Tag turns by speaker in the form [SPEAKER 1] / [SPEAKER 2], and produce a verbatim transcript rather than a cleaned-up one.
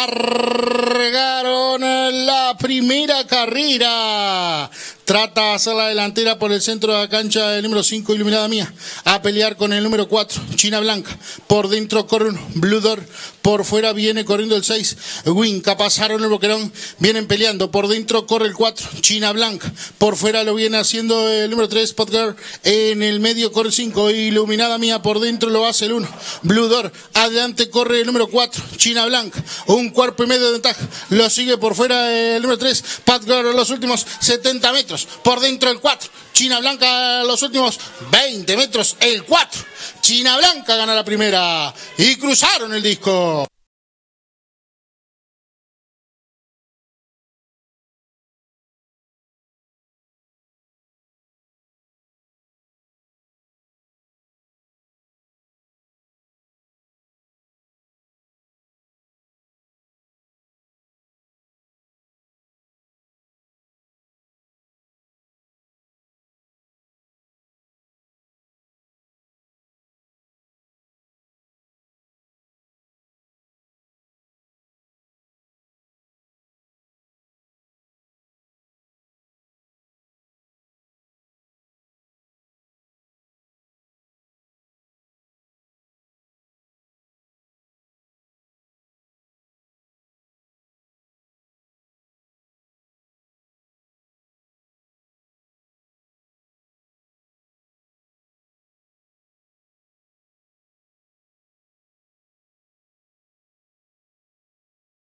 [SPEAKER 1] largaron la primera carrera. Trata de hacer la delantera por el centro de la cancha el número cinco, Iluminada Mía, a pelear con el número cuatro, China Blanca. Por dentro corre un Blue Door, por fuera viene corriendo el seis, Winca. Pasaron el boquerón, vienen peleando. Por dentro corre el cuatro, China Blanca. Por fuera lo viene haciendo el número tres, Spot Girl. En el medio corre el cinco, Iluminada Mía. Por dentro lo hace el uno, Blue Door. Adelante corre el número cuatro, China Blanca. Un cuerpo y medio de ventaja. Lo sigue por fuera el número tres, Spot Girl, los últimos setenta metros. Por dentro el cuatro, China Blanca, los últimos veinte metros, el cuatro. China Blanca gana la primera y cruzaron el disco.